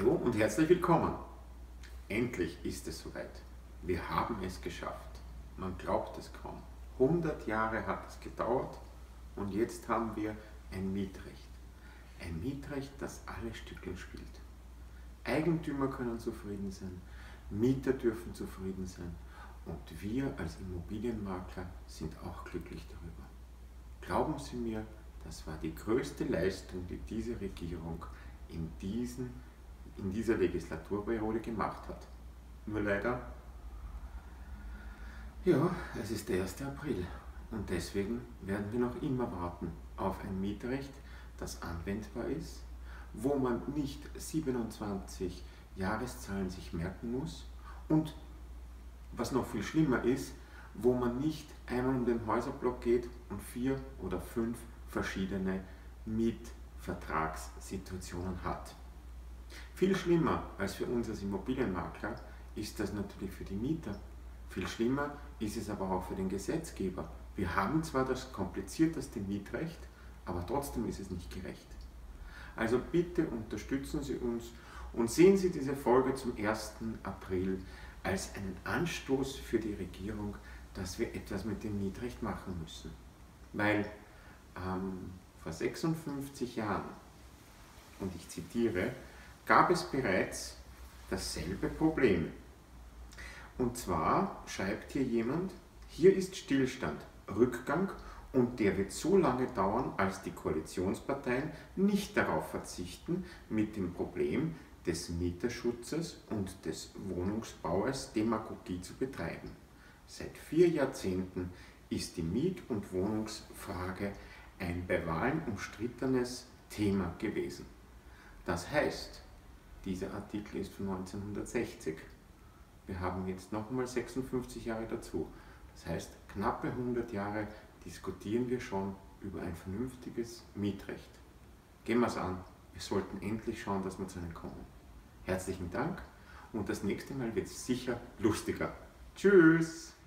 Hallo und herzlich willkommen. Endlich ist es soweit. Wir haben es geschafft. Man glaubt es kaum. 100 Jahre hat es gedauert und jetzt haben wir ein Mietrecht. Ein Mietrecht, das alle Stückeln spielt. Eigentümer können zufrieden sein, Mieter dürfen zufrieden sein und wir als Immobilienmakler sind auch glücklich darüber. Glauben Sie mir, das war die größte Leistung, die diese Regierung in dieser Legislaturperiode gemacht hat. Nur leider, ja, es ist der 1. April und deswegen werden wir noch immer warten auf ein Mietrecht, das anwendbar ist, wo man nicht 27 Jahreszahlen sich merken muss und, was noch viel schlimmer ist, wo man nicht einmal um den Häuserblock geht und 4 oder 5 verschiedene Mietvertragssituationen hat. Viel schlimmer als für uns als Immobilienmakler ist das natürlich für die Mieter. Viel schlimmer ist es aber auch für den Gesetzgeber. Wir haben zwar das komplizierteste Mietrecht, aber trotzdem ist es nicht gerecht. Also bitte unterstützen Sie uns und sehen Sie diese Folge zum 1. April als einen Anstoß für die Regierung, dass wir etwas mit dem Mietrecht machen müssen. Weil vor 56 Jahren, und ich zitiere, gab es bereits dasselbe Problem. Und zwar schreibt hier jemand, hier ist Stillstand, Rückgang und der wird so lange dauern, als die Koalitionsparteien nicht darauf verzichten, mit dem Problem des Mieterschutzes und des Wohnungsbauers Demagogie zu betreiben. Seit 4 Jahrzehnten ist die Miet- und Wohnungsfrage ein bei Wahlen umstrittenes Thema gewesen. Das heißt, dieser Artikel ist von 1960. Wir haben jetzt nochmal 56 Jahre dazu. Das heißt, knappe 100 Jahre diskutieren wir schon über ein vernünftiges Mietrecht. Gehen wir es an. Wir sollten endlich schauen, dass wir zu einem kommen. Herzlichen Dank und das nächste Mal wird es sicher lustiger. Tschüss!